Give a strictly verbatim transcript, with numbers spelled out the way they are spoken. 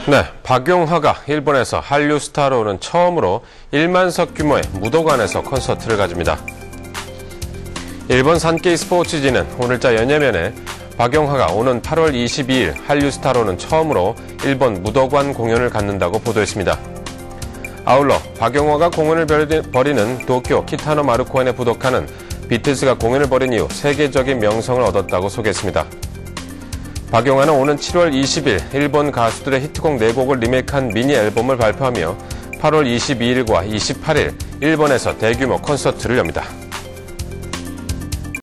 네, 박용화가 일본에서 한류 스타로는 처음으로 일만석 규모의 무도관에서 콘서트를 가집니다. 일본 산케이 스포츠지는 오늘자 연예면에 박용화가 오는 팔월 이십이일 한류 스타로는 처음으로 일본 무도관 공연을 갖는다고 보도했습니다. 아울러 박용화가 공연을 벌이는 도쿄 키타노 마루코엔에 부독하는 비틀즈가 공연을 벌인 이후 세계적인 명성을 얻었다고 소개했습니다. 박용화는 오는 칠월 이십일 일본 가수들의 히트곡 네 곡을 리메이크한 미니 앨범을 발표하며 팔월 이십이일과 이십팔일 일본에서 대규모 콘서트를 엽니다.